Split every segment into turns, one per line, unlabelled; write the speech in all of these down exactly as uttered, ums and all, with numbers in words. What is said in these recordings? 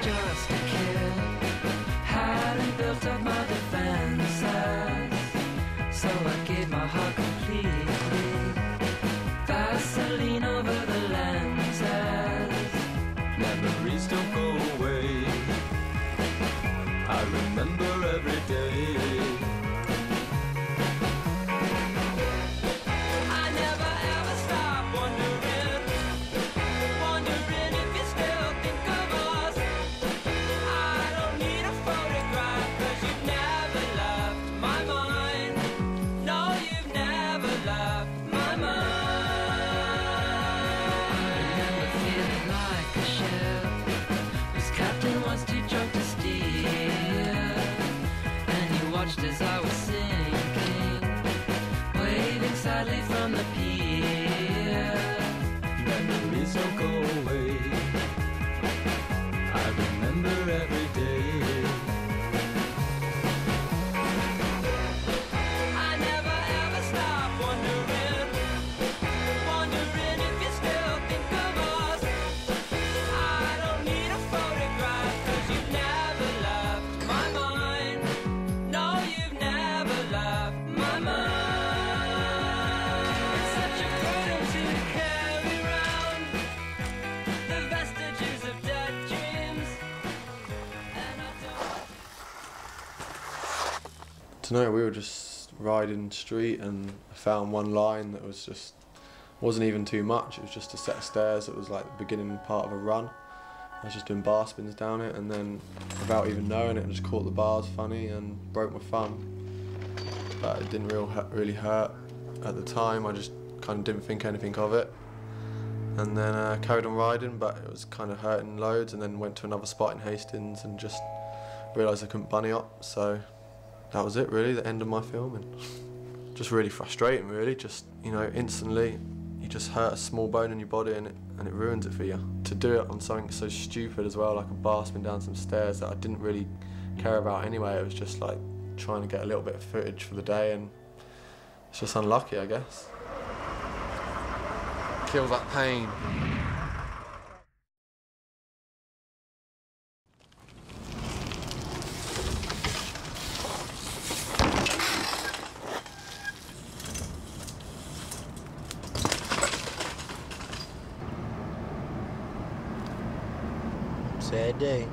just a kid, hadn't built up my defenses, so I gave my heart completely. Vaseline over the lenses,
memories don't go away. I remember every day.
I never ever stop wondering, wondering if you still think of us. I don't need a photograph, cause you've never left my mind. No, you've never left my mind. I remember feeling like a ship whose captain was too drunk to steer, and you watched as I was sinking, waving sadly from the pier.
Memories don't go away. I remember every day.
I never ever stop wondering, wondering if you still think of us. I don't need a photograph, cause you've never left my mind. No, you've never left my mind. It's such a burden to carry around the vestiges of dead dreams, and I don't.
Tonight we were just riding the street and I found one line that was just, wasn't even too much, it was just a set of stairs that was like the beginning part of a run. I was just doing bar spins down it, and then without even knowing it, I just caught the bars funny and broke my thumb. But it didn't real, really hurt at the time, I just kind of didn't think anything of it. And then uh, carried on riding, but it was kind of hurting loads, and then went to another spot in Hastings and just realised I couldn't bunny up, so that was it really, the end of my filming. Just really frustrating really, just, you know, instantly you just hurt a small bone in your body and it, and it ruins it for you. To do it on something so stupid as well, like a bar spin down some stairs that I didn't really care about anyway, it was just like trying to get a little bit of footage for the day, and it's just unlucky, I guess. Kills that pain.
Sad day.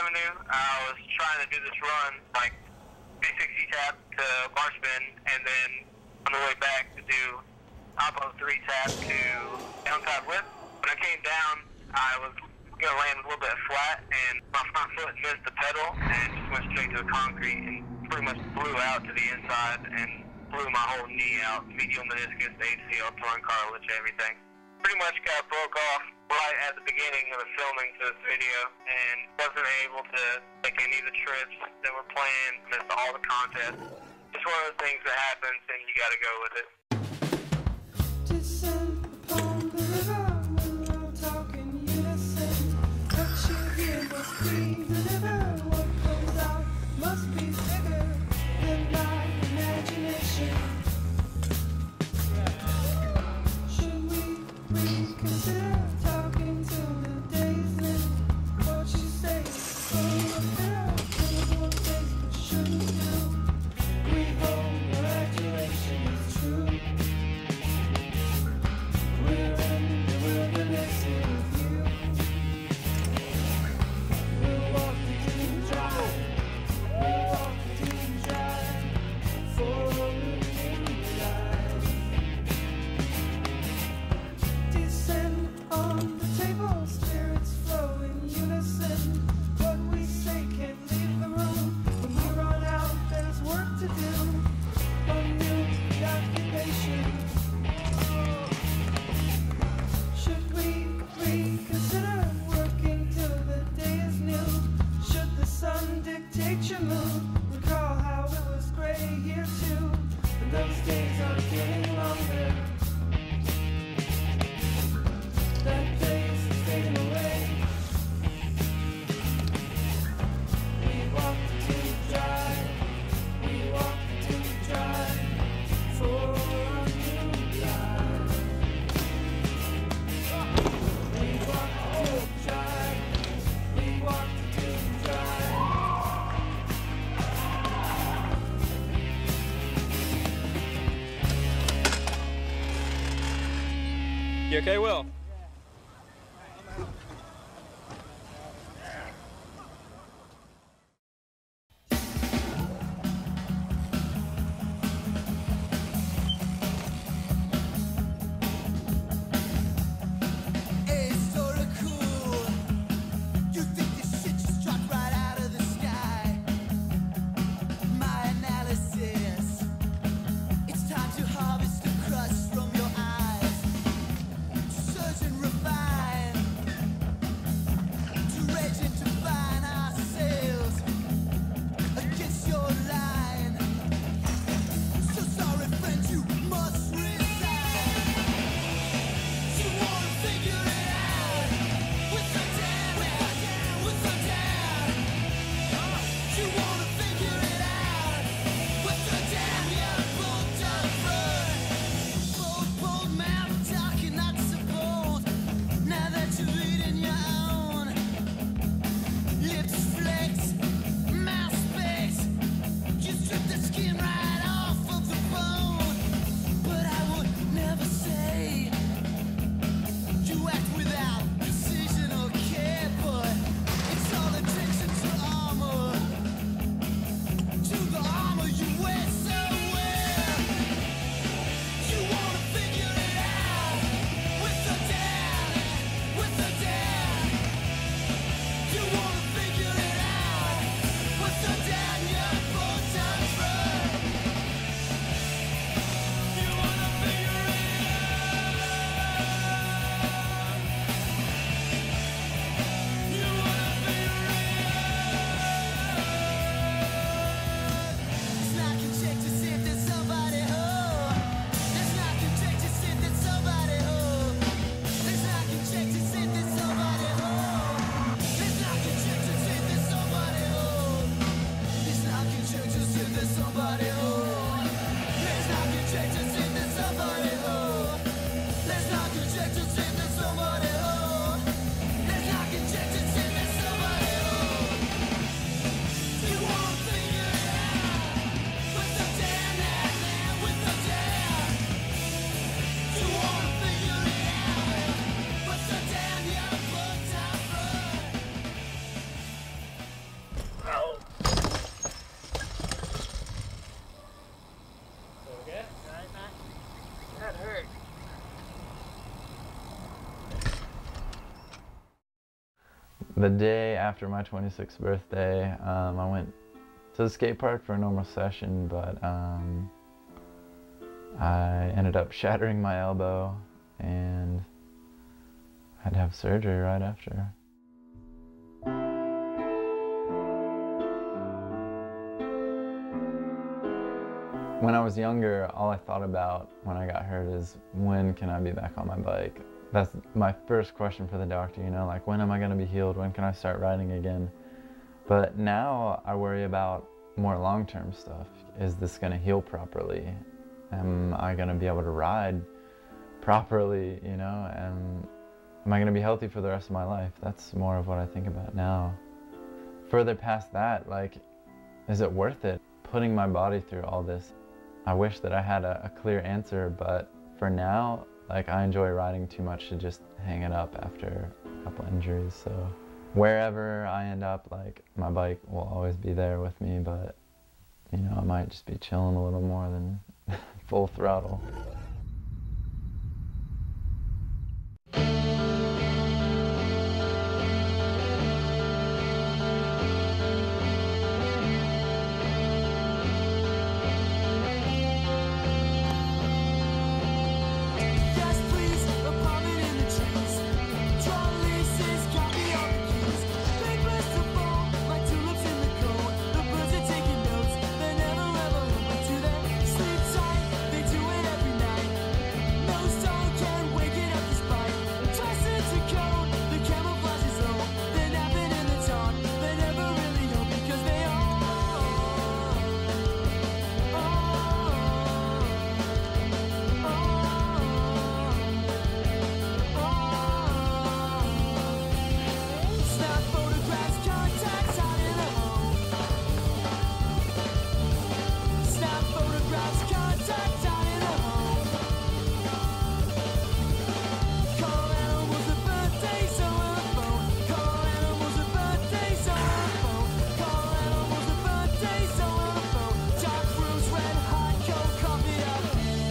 Avenue. I was trying to do this run, like three sixty tap to Marshman, and then on the way back to do Oppo three tap to downside whip. When I came down, I was gonna land a little bit flat, and my front foot missed the pedal and just went straight to the concrete and pretty much blew out to the inside and blew my whole knee out, medial meniscus, A C L, torn cartilage, everything. Pretty much got broke off right at the beginning of the filming to this video and wasn't able to take any of the trips that were planned, missed all the contests. Just one of those things that happens and you gotta go with it.
Descend upon the river, we're all talking unison. What you hear must be delivered. What comes out must be bigger than my imagination. Should we reconsider talking till the day's end? What you say is unfair. One face but shouldn't do. We hope your adulation is true. We're in the wilderness here with you. We'll walk the deep drive. We'll walk the deep drive for a new life. Descend on the table, spirits flow in unison. What we say can't leave the room. When we run out, there's work to do. A new occupation. Should we reconsider working till the day is new? Should the sun dictate your mood? Recall how it was gray here too, and those days are getting longer. That place is fading away. We walk the deep drive. We walk the deep drive for a new life. We walk the deep drive. We walk the deep drive.
You okay, Will?
It's sorta cool. You think this shit just dropped right out of the sky? My analysis. It's time to harvest the crust from your eyes. To search
The day after my twenty-sixth birthday, um, I went to the skate park for a normal session, but um, I ended up shattering my elbow and had to have surgery right after. When I was younger, all I thought about when I got hurt is, when can I be back on my bike? That's my first question for the doctor, you know, like, when am I gonna be healed? When can I start riding again? But now I worry about more long-term stuff. Is this gonna heal properly? Am I gonna be able to ride properly, you know? And am I gonna be healthy for the rest of my life? That's more of what I think about now. Further past that, like, is it worth it? Putting my body through all this? I wish that I had a, a clear answer, but for now, like, I enjoy riding too much to just hang it up after a couple injuries. So wherever I end up, like, my bike will always be there with me, but, you know, I might just be chilling a little more than full throttle.
Yes, please, apartment in the trees. Draw leases, copy all the keys. Papers to fall, like tulips in the cold. The birds are taking notes, they never ever listen to them. Sleep tight, they do it every night. No stone can wake it up despite. Dressed into code, the camouflage is low. They're napping in the dark, they never really know because they are. Snap photographs, contacts out in the home. Snap photographs, contacts out in the home. Call animals with birthdays on the phone. Call animals with birthdays on the phone. Call animals with birthdays on the phone. Dark rooms, red hot, cold coffee up.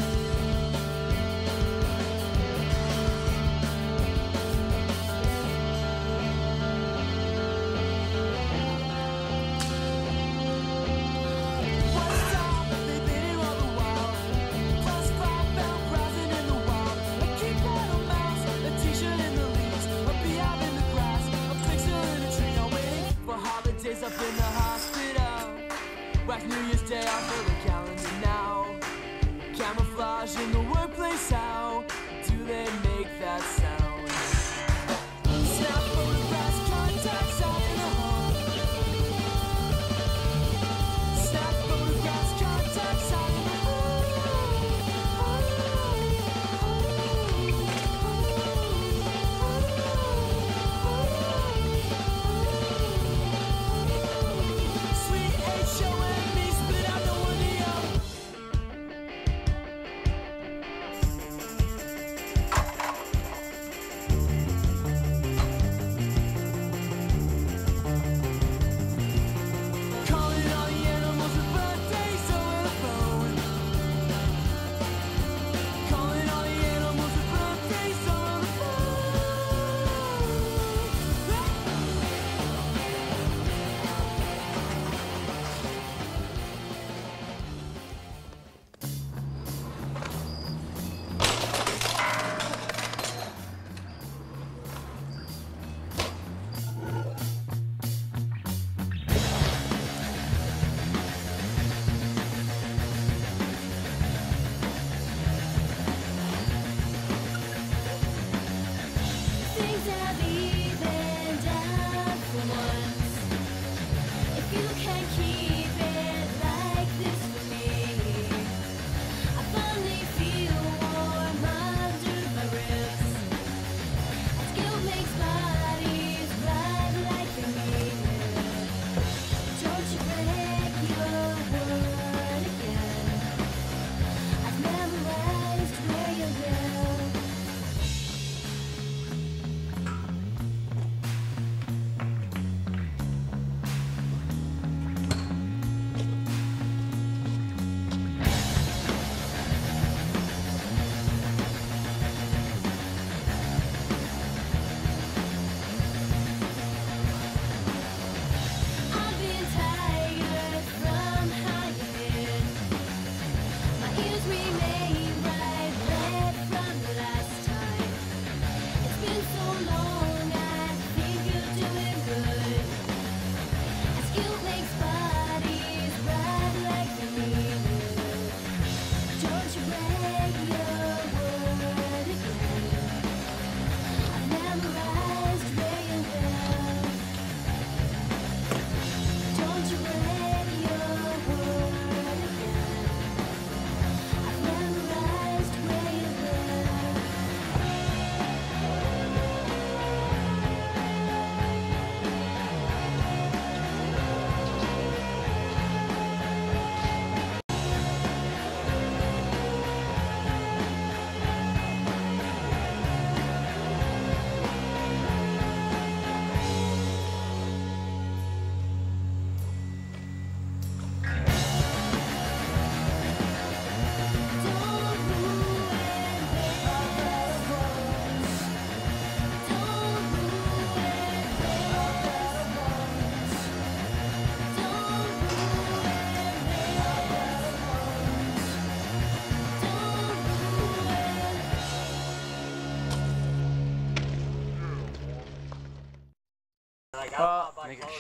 One stop, they've been here all the while. Plus five found browsing in the wild. A keypad on mouse, a t-shirt in the leaves, a beehive in the grass, a pixel in a tree. I'm waiting for holidays up in the hospital. Whack New Year's Day off of the calendar now. Camouflage in the workplace, how do they make that sound? Snap photographs, contacts out in the home. Snap photographs, contacts out in the home. Sweet H O M E, spit out the one the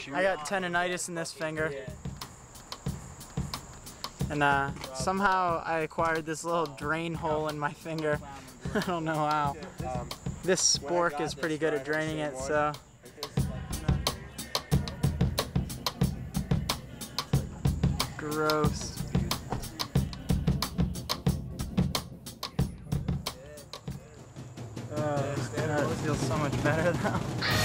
I got tendonitis in this finger. And uh, somehow I acquired this little drain hole in my finger. I don't know how. This spork is pretty good at draining it, so. Gross. Oh, that feels so much better though.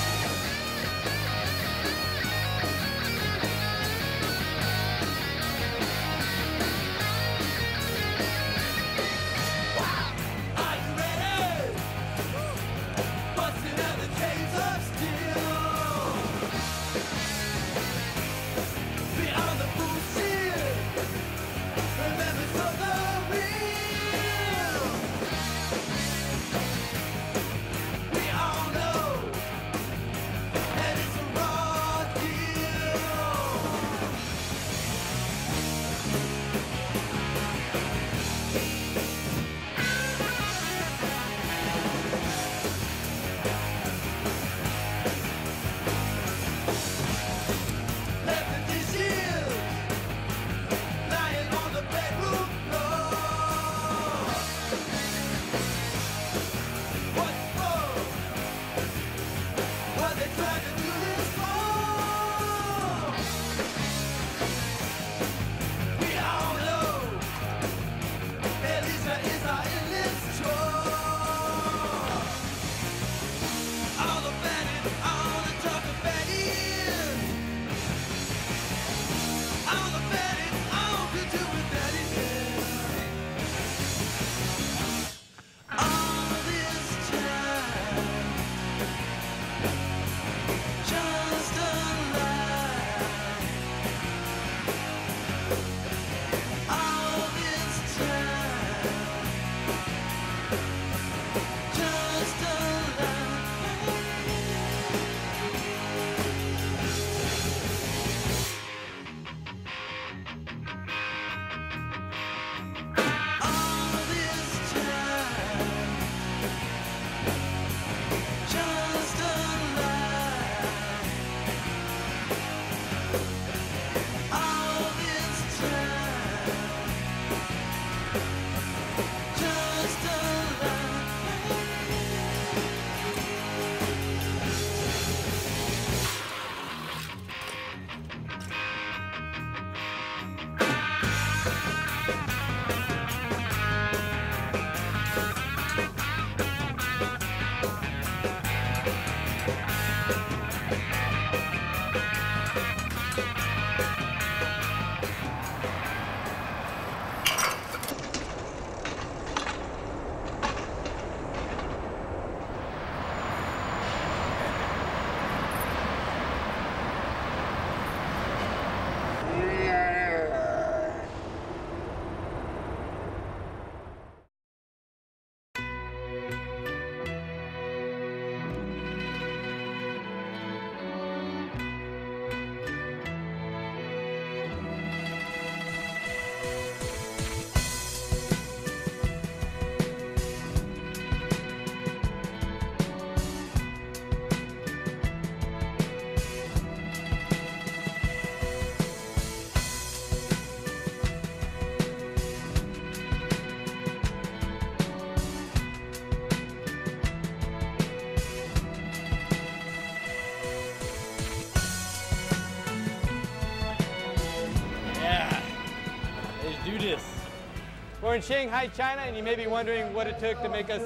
We're in Shanghai, China, and you may be wondering what it took to make us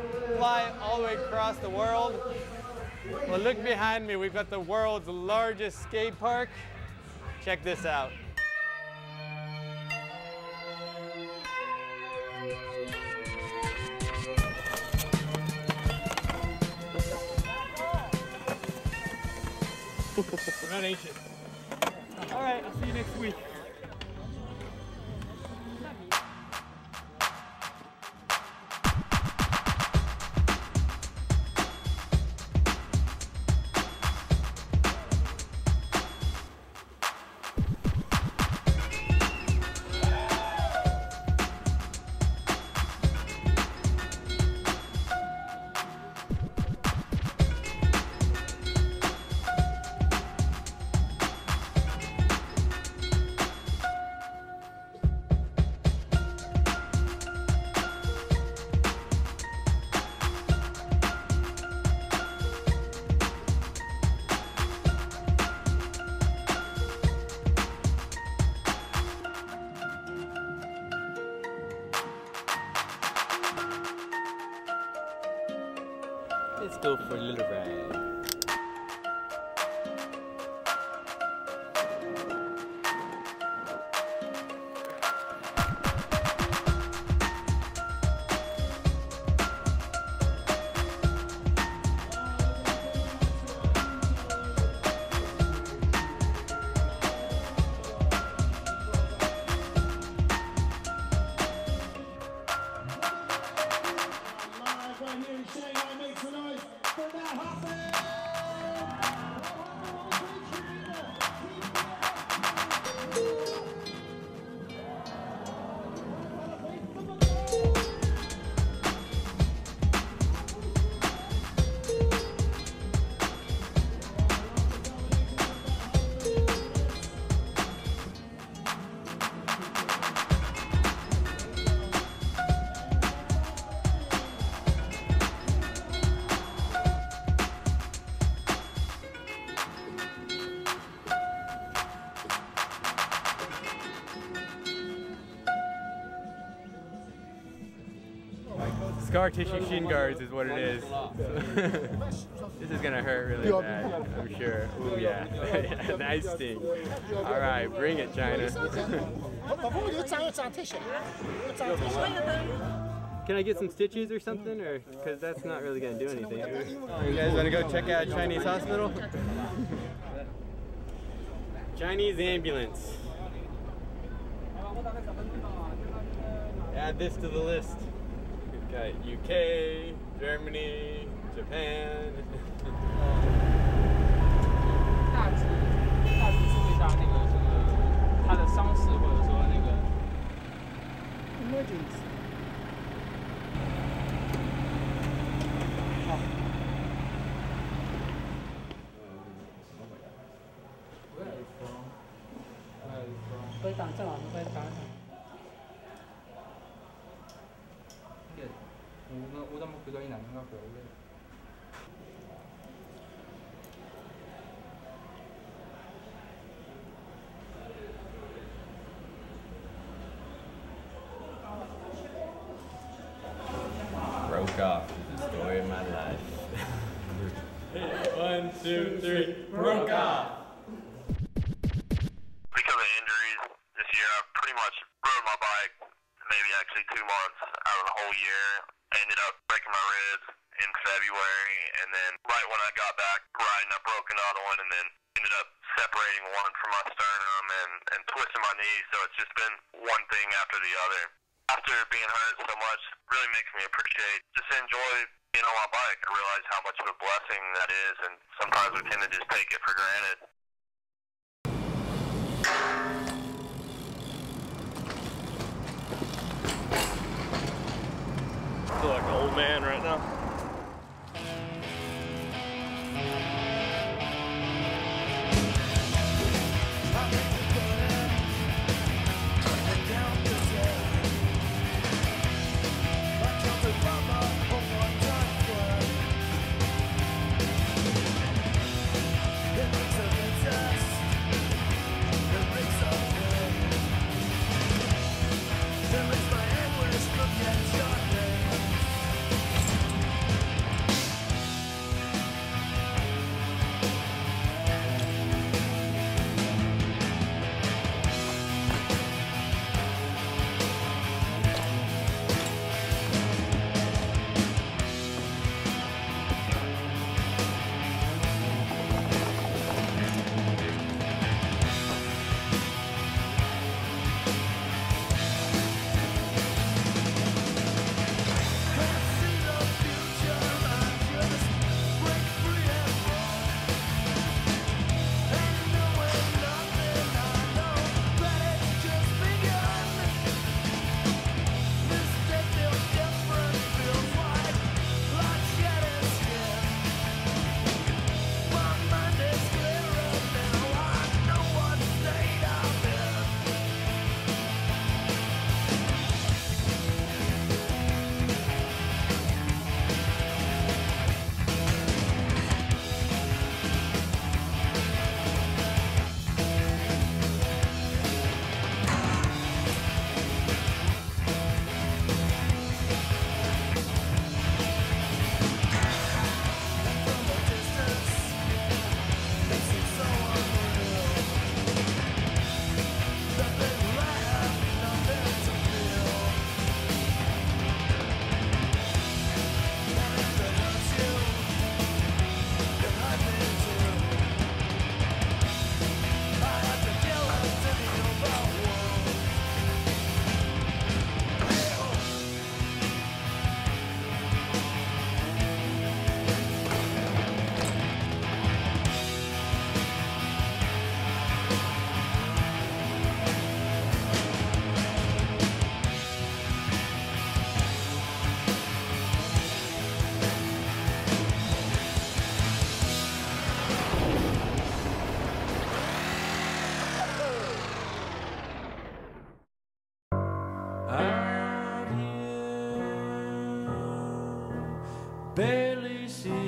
fly all the way across the world. Well, look behind me. We've got the world's largest skate park. Check this out. We're not ancient. All right, I'll see you next week.
Let's go for a little ride. Scar tissue shin guards is what it is. This is gonna hurt really bad, I'm sure. Ooh yeah, nice sting. All right, bring it, China. Can I get some stitches or something, or because that's not really gonna do anything? You guys wanna go check out Chinese hospital? Chinese ambulance. Add this to the list. We've got U K, Germany, Japan.
大致大致是会搭那个什么，他的伤势或者说那个 emergency。好。Where are you from? Where are you from? 可以打正好，可以打正。예, 오다 오다 뭐 그거이 나는 거 별로.
Broke off is the story of my life. One, two, three, broke off.
Because of injuries this year, I've pretty much rode my bike maybe actually two months out of the whole year. I ended up breaking my ribs in February, and then right when I got back riding, I broke another one, and then ended up separating one from my sternum and, and twisting my knee, so it's just been one thing after the other. After being hurt so much, really makes me appreciate, just enjoy being on my bike. I realize how much of a blessing that is, and sometimes we tend to just take it for granted.
I feel like an old man right now.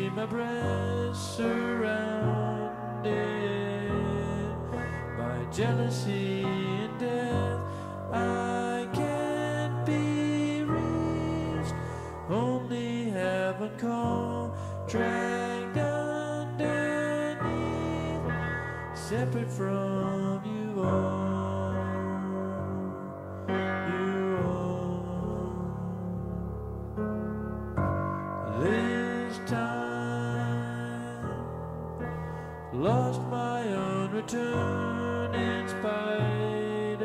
see my breast surrounded by jealousy and death. I can't be reached, only heaven call, dragged underneath, separate from you all, you all. This time, lost my own return in spite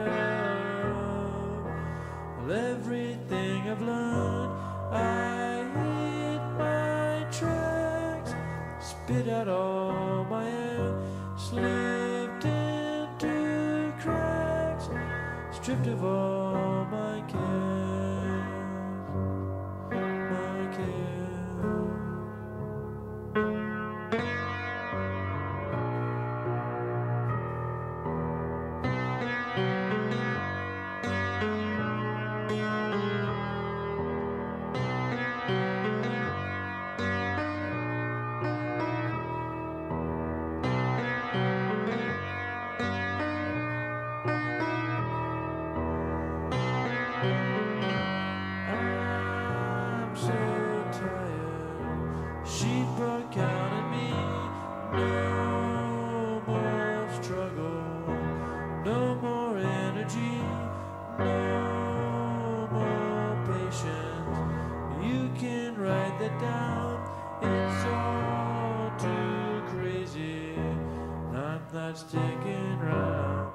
of everything I've learned. I hit my tracks, spit out all my air, slipped into cracks, stripped of all my cares, my cares. I'm so tired. She broke out at me. No more struggle, no more energy, no more patience. You can write that down. It's all too crazy. I'm not sticking around.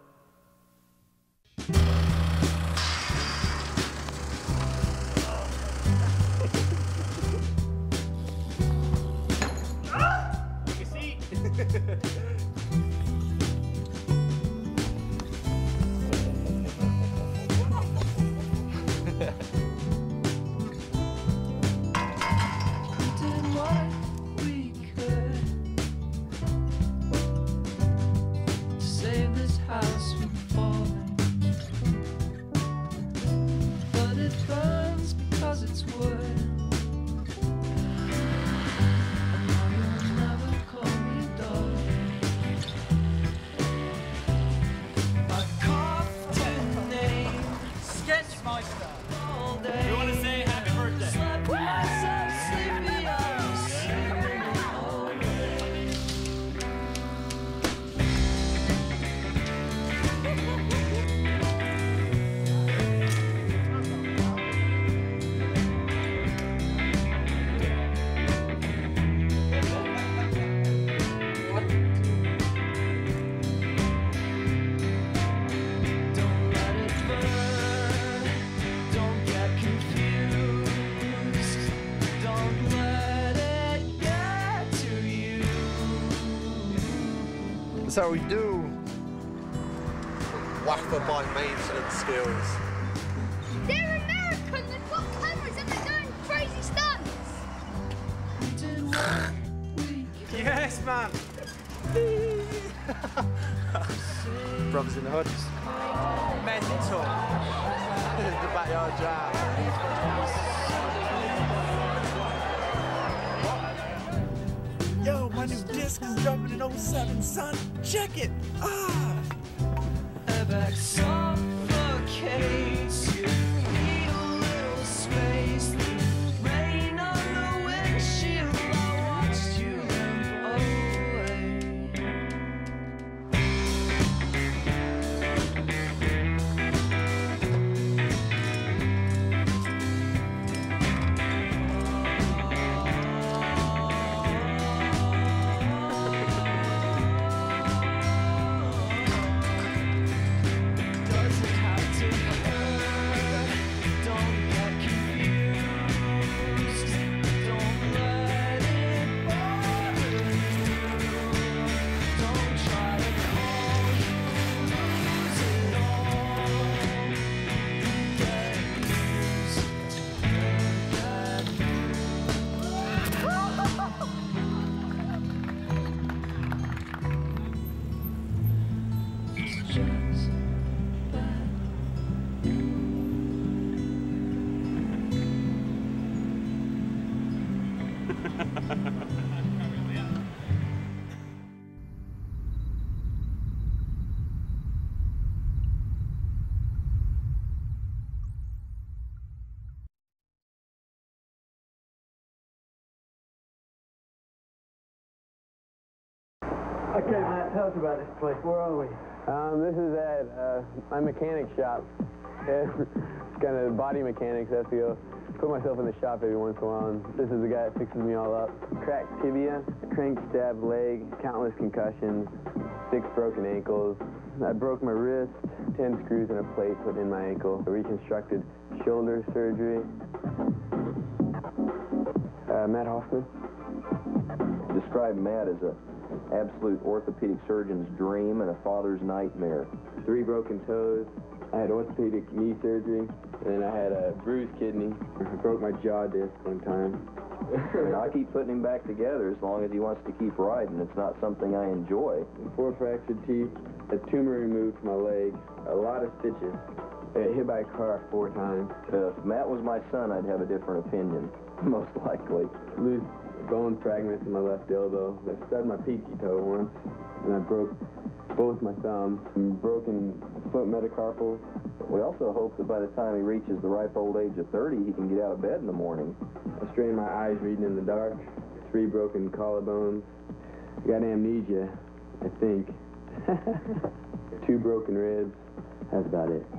Did what we could to save this house from falling, but it burns because it's wood. And now you'll never call me darling. I coughed your name, Sketchmeister, all day.
We want to say happy birthday.
Slept myself sleepy on sleeping all day. Don't let it burn. Don't get confused. Don't let it get to you.
That's how we do. Waffer my maintenance skills.
They're American, they've got cameras and they're doing crazy stunts.
Did what we
Yes, man.
Brothers in the hood.
Mental.
The backyard jam.
Yo, my new disc is dropping in oh seven, son. Check it. Ah.
Airbag suffocates you. Need a little space. Rain on the windshield. I watched you limp away.
Okay, Matt, tell us about this place. Where are we?
Um, this is at uh, my mechanic shop. It's kind of body mechanics. I have to go put myself in the shop every once in a while, and this is the guy that fixes me all up. Cracked tibia, crank stabbed leg, countless concussions, six broken ankles. I broke my wrist, ten screws and a plate put in my ankle. Reconstructed shoulder surgery. Uh, Matt Hoffman.
Describe Matt as a absolute orthopedic surgeon's dream and a father's nightmare.
Three broken toes. I had orthopedic knee surgery, and then I had a bruised kidney. I broke my jaw disc one time.
And I keep putting him back together as long as he wants to keep riding. It's not something I enjoy.
Four fractured teeth, a tumor removed from my leg, a lot of stitches. I got hit by a car four times.
Uh, if Matt was my son, I'd have a different opinion, most likely.
Loose bone fragments in my left elbow. I stubbed my pinky toe once, and I broke both my thumbs. And broken foot metacarpals.
We also hope that by the time he reaches the ripe old age of thirty, he can get out of bed in the morning.
I strained my eyes reading in the dark. Three broken collarbones. I got amnesia, I think. Two broken ribs. That's about it.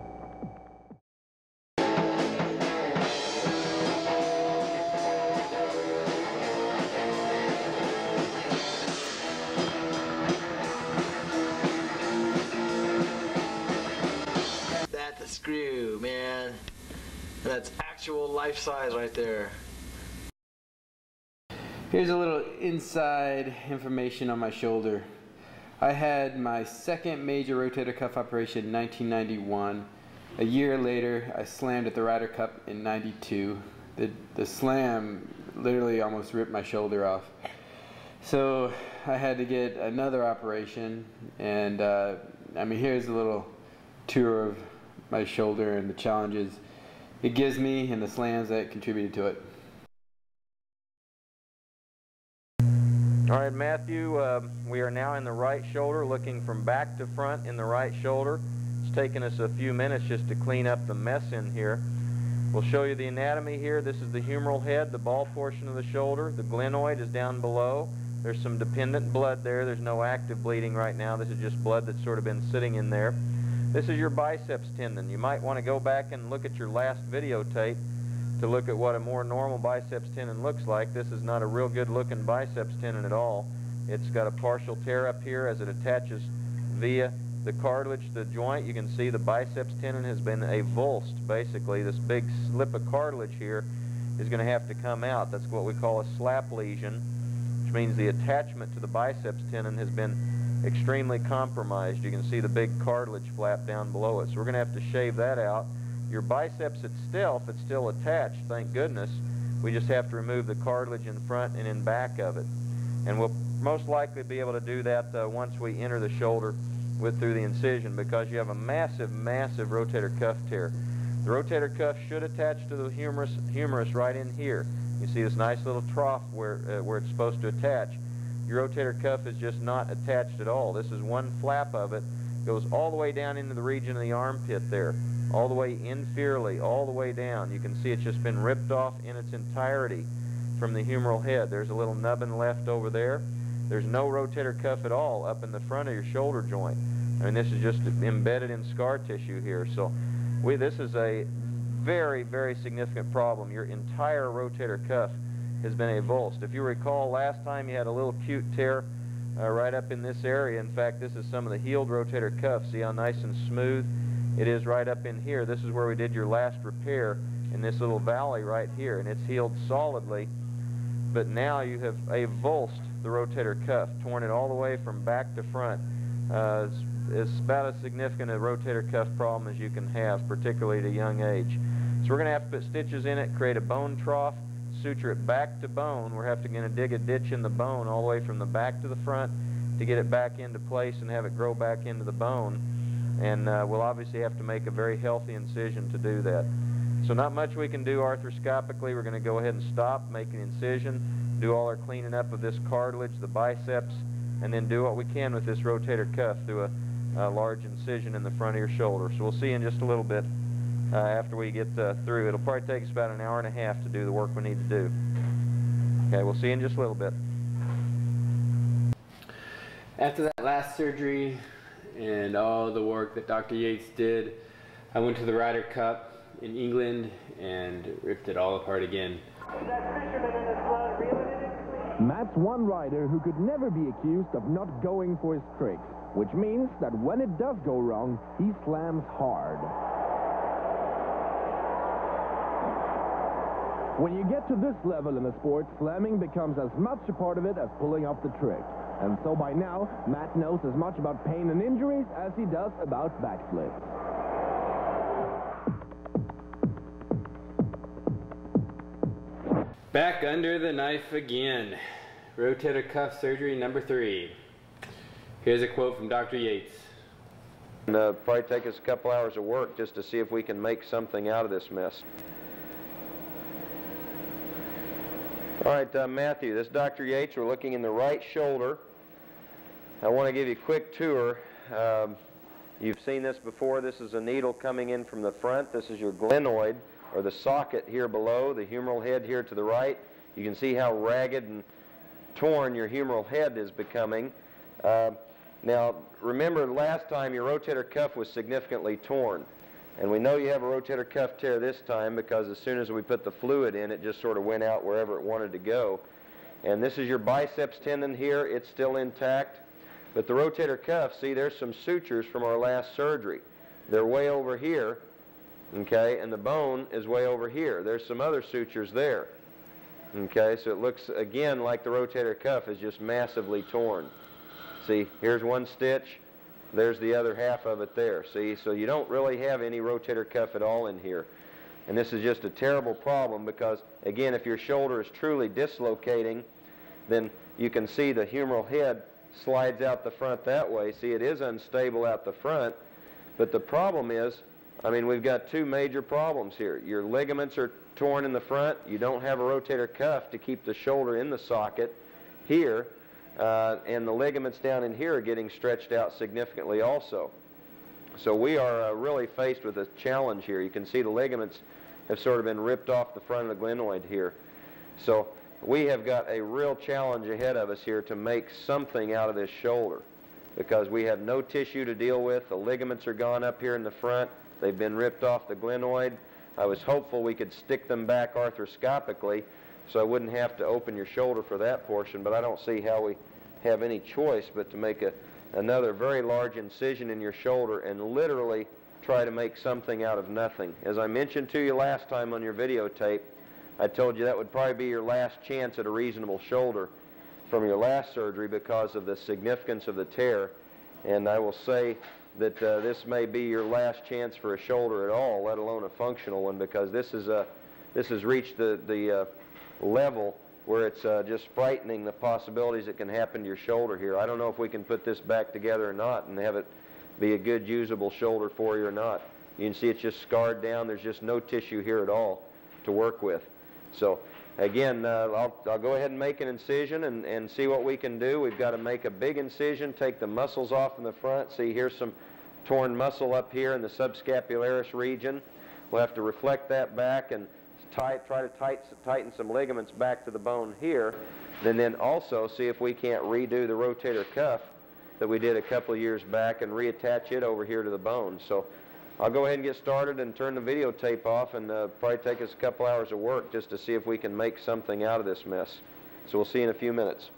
That's a screw, man. That's actual life size right there.
Here's a little inside information on my shoulder. I had my second major rotator cuff operation in nineteen ninety-one. A year later, I slammed at the Ryder Cup in ninety-two. The, the slam literally almost ripped my shoulder off. So I had to get another operation, and uh, I mean, here's a little tour of my shoulder and the challenges it gives me and the slams that contributed to it.
All right, Matthew, uh, we are now in the right shoulder, looking from back to front in the right shoulder. It's taken us a few minutes just to clean up the mess in here. We'll show you the anatomy here. This is the humeral head, the ball portion of the shoulder. The glenoid is down below. There's some dependent blood there. There's no active bleeding right now. This is just blood that's sort of been sitting in there. This is your biceps tendon. You might want to go back and look at your last videotape to look at what a more normal biceps tendon looks like. This is not a real good looking biceps tendon at all. It's got a partial tear up here as it attaches via the cartilage to the joint. You can see the biceps tendon has been avulsed. Basically, this big slip of cartilage here is going to have to come out. That's what we call a slap lesion, which means the attachment to the biceps tendon has been extremely compromised. You can see the big cartilage flap down below it. So we're going to have to shave that out. Your biceps itself, it's still attached, thank goodness. We just have to remove the cartilage in front and in back of it. And we'll most likely be able to do that uh, once we enter the shoulder with through the incision, because you have a massive, massive rotator cuff tear. The rotator cuff should attach to the humerus, humerus right in here. You see this nice little trough where, uh, where it's supposed to attach. Your rotator cuff is just not attached at all. This is one flap of it. Goes all the way down into the region of the armpit there, all the way inferiorly, all the way down. You can see it's just been ripped off in its entirety from the humeral head. There's a little nubbin left over there. There's no rotator cuff at all up in the front of your shoulder joint. I mean, this is just embedded in scar tissue here. So we, this is a very, very significant problem. Your entire rotator cuff has been avulsed. If you recall, last time you had a little cute tear uh, right up in this area. In fact, this is some of the healed rotator cuff. See how nice and smooth it is right up in here. This is where we did your last repair in this little valley right here, and it's healed solidly. But now you have avulsed the rotator cuff, torn it all the way from back to front. Uh, it's, it's about as significant a rotator cuff problem as you can have, particularly at a young age. So we're going to have to put stitches in it, create a bone trough, suture it back to bone. We're having to dig a ditch in the bone all the way from the back to the front to get it back into place and have it grow back into the bone. And uh, we'll obviously have to make a very healthy incision to do that. So not much we can do arthroscopically. We're going to go ahead and stop, make an incision, do all our cleaning up of this cartilage, the biceps, and then do what we can with this rotator cuff through a, a large incision in the front of your shoulder. So we'll see you in just a little bit uh, after we get uh, through. It'll probably take us about an hour and a half to do the work we need to do. Okay, we'll see you in just a little bit.
After that last surgery and all the work that Doctor Yates did, I went to the Ryder Cup in England and ripped it all apart again.
Matt's one rider who could never be accused of not going for his tricks, which means that when it does go wrong, he slams hard. When you get to this level in the sport, slamming becomes as much a part of it as pulling off the trick. And so by now, Matt knows as much about pain and injuries as he does about backflips.
Back under the knife again. Rotator cuff surgery number three. Here's a quote from Doctor Yates.
And uh, probably take us a couple hours of work just to see if we can make something out of this mess. All right, uh, Matthew, this is Doctor Yates. We're looking in the right shoulder. I want to give you a quick tour. Um, you've seen this before. This is a needle coming in from the front. This is your glenoid, or the socket here below, the humeral head here to the right. You can see how ragged and torn your humeral head is becoming. Uh, now, remember last time your rotator cuff was significantly torn. And we know you have a rotator cuff tear this time because as soon as we put the fluid in, it just sort of went out wherever it wanted to go. And this is your biceps tendon here. It's still intact. But the rotator cuff, see, there's some sutures from our last surgery. They're way over here, okay, and the bone is way over here. There's some other sutures there, okay, so it looks, again, like the rotator cuff is just massively torn. See, here's one stitch. There's the other half of it there, see? So you don't really have any rotator cuff at all in here. And this is just a terrible problem because, again, if your shoulder is truly dislocating, then you can see the humeral head slides out the front that way. See, it is unstable out the front, but the problem is, I mean, we've got two major problems here. Your ligaments are torn in the front. You don't have a rotator cuff to keep the shoulder in the socket here. Uh, and the ligaments down in here are getting stretched out significantly also. So we are uh, really faced with a challenge here. You can see the ligaments have sort of been ripped off the front of the glenoid here. So we have got a real challenge ahead of us here to make something out of this shoulder because we have no tissue to deal with. The ligaments are gone up here in the front. They've been ripped off the glenoid. I was hopeful we could stick them back arthroscopically so I wouldn't have to open your shoulder for that portion, but I don't see how we have any choice but to make a, another very large incision in your shoulder and literally try to make something out of nothing. As I mentioned to you last time on your videotape, I told you that would probably be your last chance at a reasonable shoulder from your last surgery because of the significance of the tear, and I will say that uh, this may be your last chance for a shoulder at all, let alone a functional one, because this is a, this has reached the, the uh, level where it's uh, just frightening the possibilities that can happen to your shoulder here. I don't know if we can put this back together or not and have it be a good usable shoulder for you or not. You can see it's just scarred down. There's just no tissue here at all to work with. So again, uh, I'll, I'll go ahead and make an incision and, and see what we can do. We've got to make a big incision, take the muscles off in the front. See, here's some torn muscle up here in the subscapularis region. We'll have to reflect that back and tight, try to tight, tighten some ligaments back to the bone here. And then also see if we can't redo the rotator cuff that we did a couple of years back and reattach it over here to the bone. So I'll go ahead and get started and turn the videotape off, and uh, probably take us a couple hours of work just to see if we can make something out of this mess. So we'll see you in a few minutes.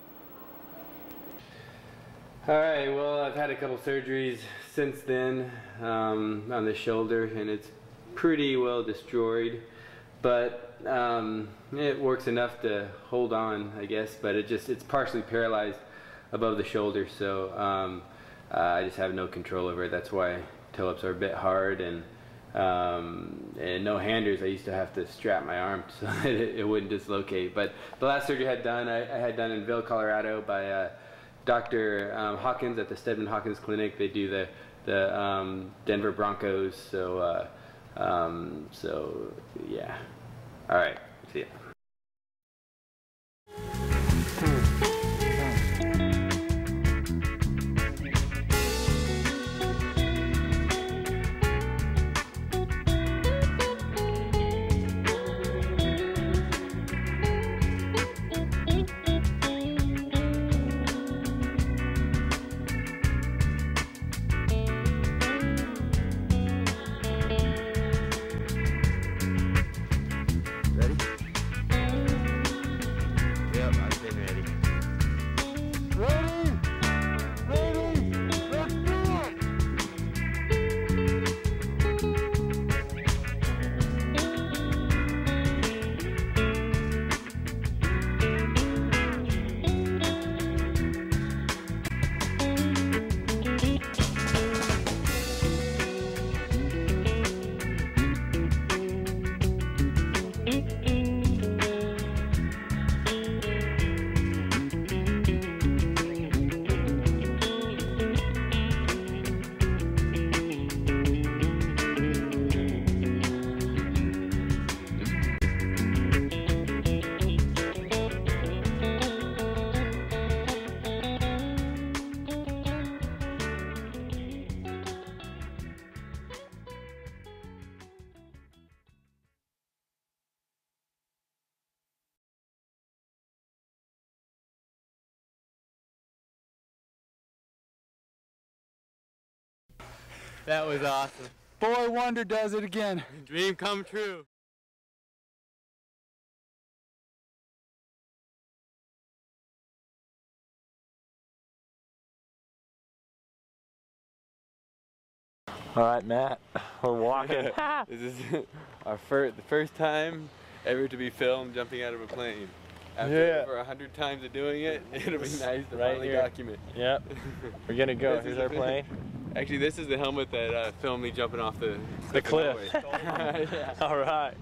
All right, well, I've had a couple surgeries since then um, on the shoulder, and it's pretty well destroyed, but um, it works enough to hold on, I guess, but it just, it's partially paralyzed above the shoulder, so um, uh, I just have no control over it. That's why toe-ups are a bit hard, and um, and no handers. I used to have to strap my arm so that it, it wouldn't dislocate. But the last surgery I had done, I, I had done in Vail, Colorado by uh, Doctor Um, Hawkins at the Stedman Hawkins Clinic. They do the the um, Denver Broncos. So uh, um, so yeah. All right. See ya.
That was awesome.
Boy Wonder does it again.
Dream come true.
All right, Matt, we're walking. This is our first, the first time ever to be filmed jumping out of a plane. After
Yeah.
over a hundred times of doing it, it'll be nice to
Right
finally
here.
document.
Yep. We're gonna go.
This
Here's
is
our
the-
plane.
Actually, this is the helmet that uh, filmed me jumping off the
The cliff.
Yeah.
All right.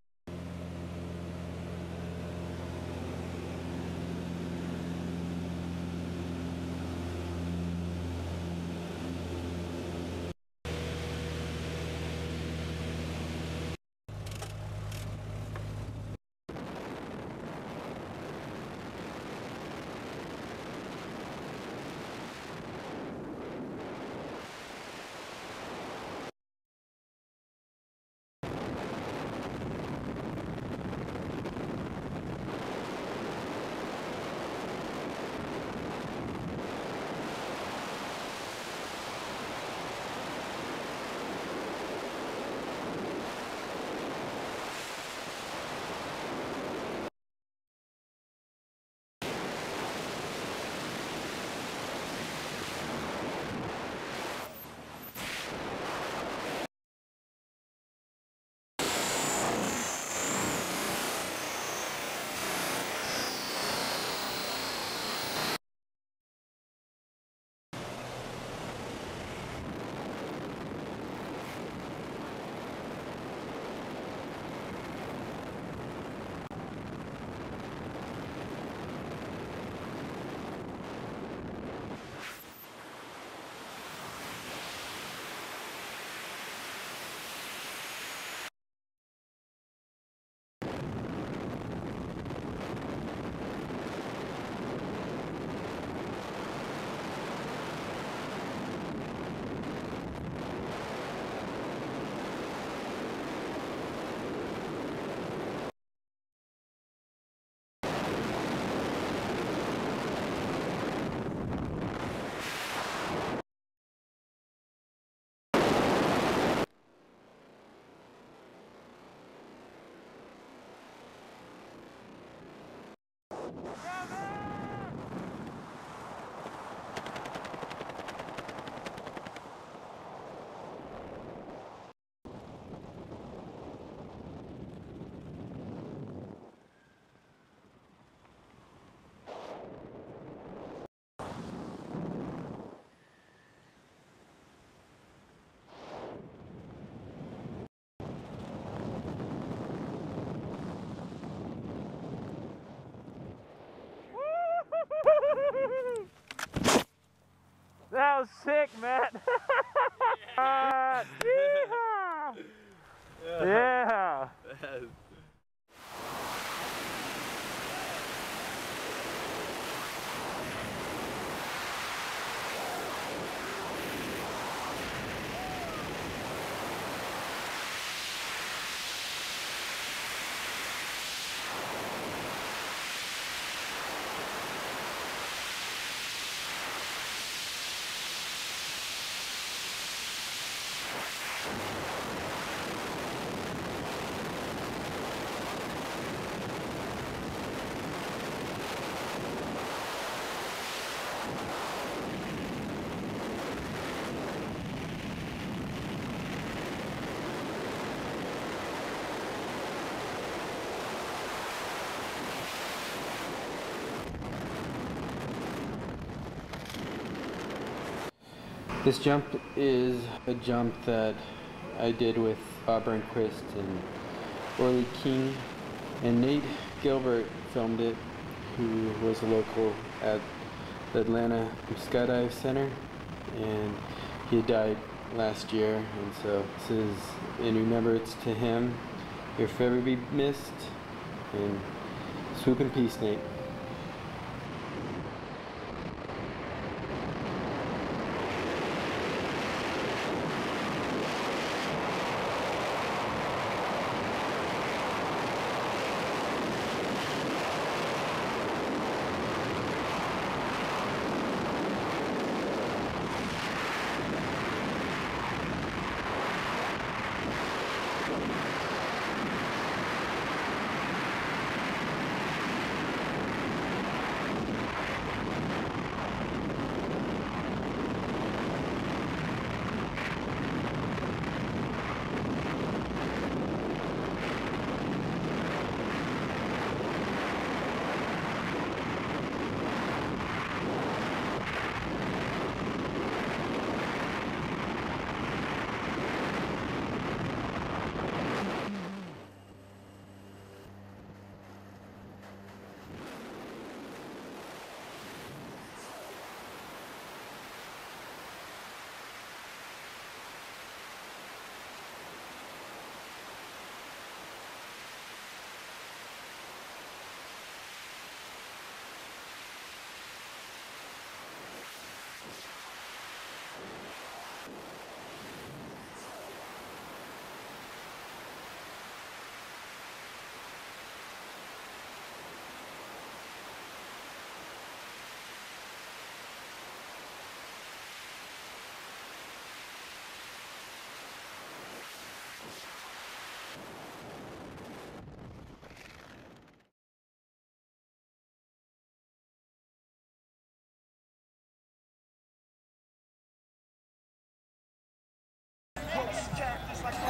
That was sick, Matt. Uh, yeehaw! Yeah.
This jump is a jump that I did with Bob Burnquist and Orly King, and Nate Gilbert filmed it, who was a local at the Atlanta Skydive Center, and he died last year, and so this is in remembrance to him. You'll forever be missed, and swoop in peace, Nate.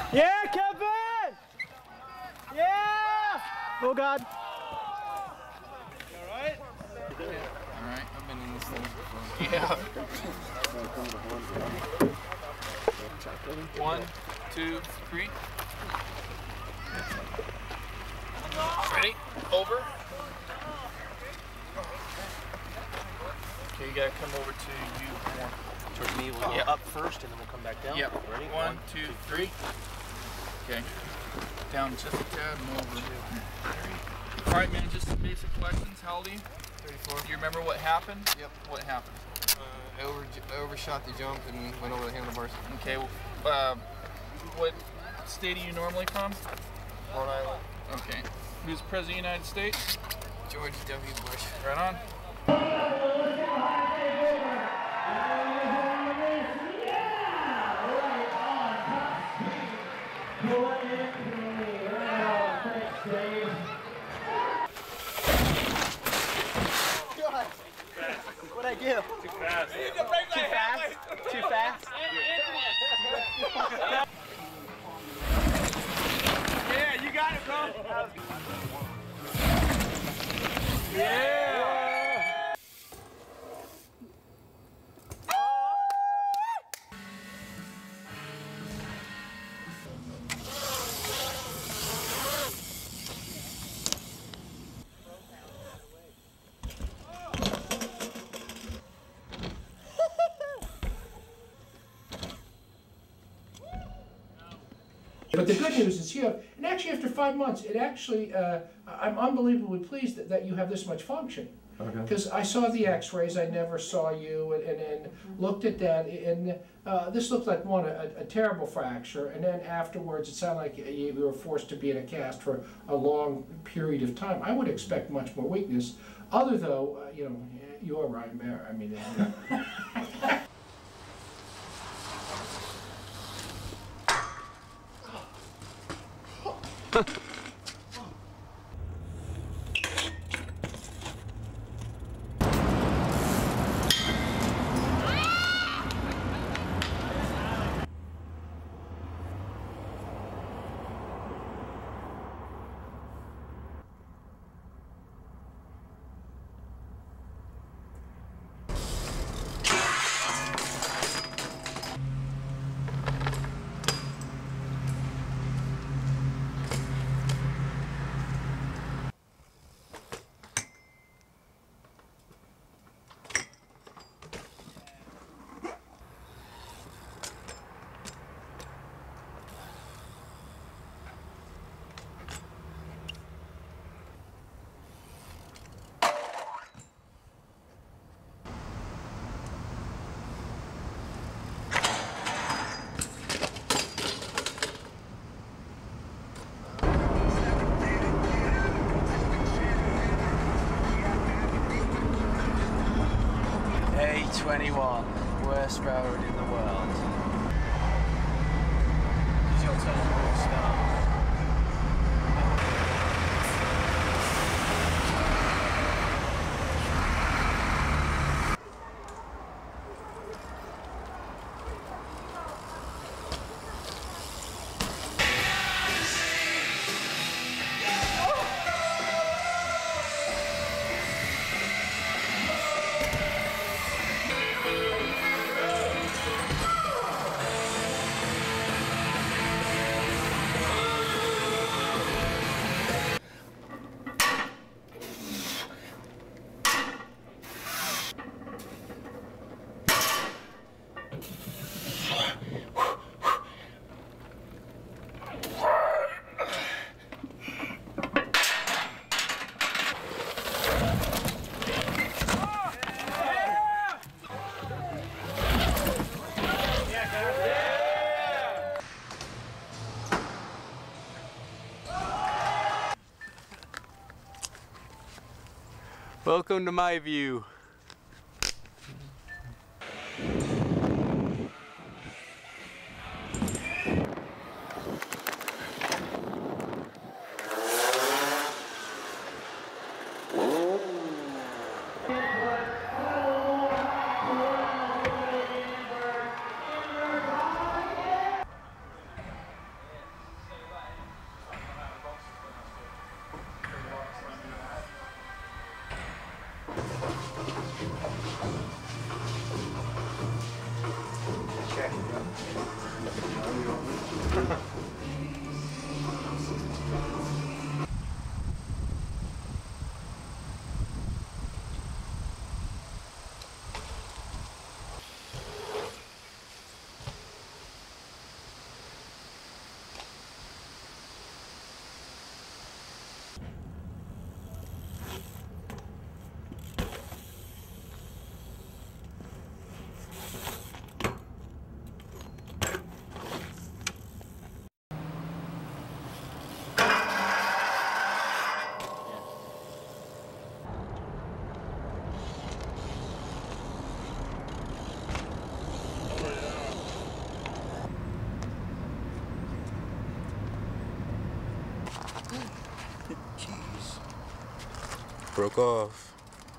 Yeah, Kevin! Yeah! Oh God.
Alright, I've been in this thing before. Yeah. One, two, three. Ready? Over. Okay, you gotta come over to you more.
Towards me, we'll
Yeah.
go up first and then we'll come back down.
Yep.
Ready?
One, two, three. Okay. Down just a tad and over. All right, man, just some basic questions. How old are you? thirty-four. Do you remember what happened? Yep. What happened?
Uh, I over, I overshot the jump and went over the handlebars.
Okay. Well, uh, what state are you normally from?
Rhode Island.
Okay. Who's President of the United States?
George W. Bush.
Right on.
What'd I do?
Too fast.
Too fast? Too fast?
Yeah, you got it, bro.
Yeah!
But the good news is here, and actually after five months, it actually, uh, I'm unbelievably pleased that, that you have this much function.
Okay.
Because I saw the x-rays, I never saw you, and, and, and looked at that, and uh, this looked like, one, a, a terrible fracture, and then afterwards it sounded like you were forced to be in a cast for a long period of time. I would expect much more weakness. Other though, uh, you know, you're Ryan Bear, I mean. Uh,
A twenty-one, worst road in the world. It's your turn to start.
Welcome to my view.
broke off.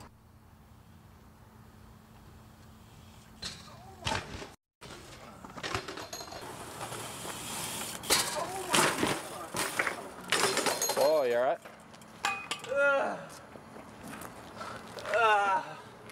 Oh, you alright?
Uh, uh.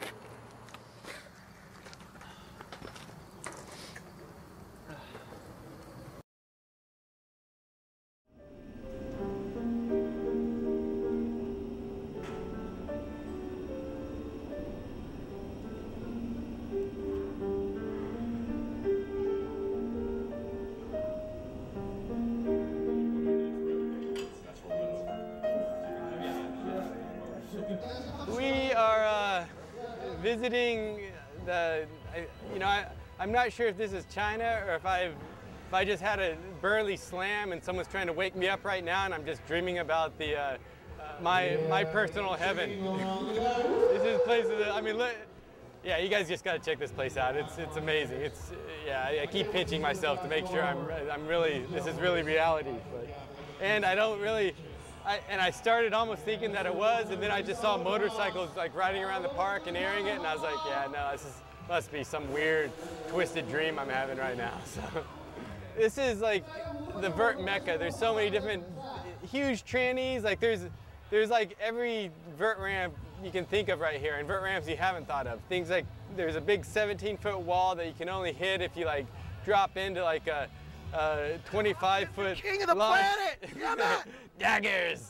We are uh, visiting the, I, you know, I, I'm not sure if this is China or if I've, if I just had a burly slam and someone's trying to wake me up right now and I'm just dreaming about the, uh, my, my personal heaven. This is places that, I mean, look, yeah, you guys just got to check this place out. It's, it's amazing. It's, yeah, I, I keep pinching myself to make sure I'm, I'm really, this is really reality. But, and I don't really, I, and I started almost thinking that it was, and then I just saw motorcycles like riding around the park and airing it, and I was like, yeah, no, this is, must be some weird, twisted dream I'm having right now. So, this is like the vert mecca. There's so many different huge trannies. Like there's, there's like every vert ramp you can think of right here, and vert ramps you haven't thought of. Things like there's a big seventeen foot wall that you can only hit if you like drop into like a, a twenty-five foot.
King of the
long...
planet!
Daggers!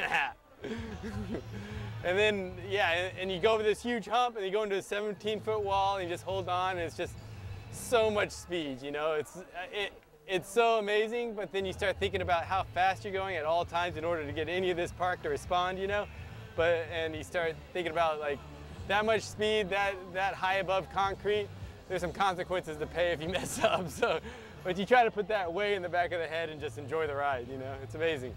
And then, yeah, and, and you go over this huge hump and you go into a seventeen foot wall and you just hold on, and it's just so much speed, you know? It's, it, it's so amazing, but then you start thinking about how fast you're going at all times in order to get any of this park to respond, you know? But, and you start thinking about like that much speed, that, that high above concrete, there's some consequences to pay if you mess up. So, but you try to put that way in the back of the head and just enjoy the ride, you know? It's amazing.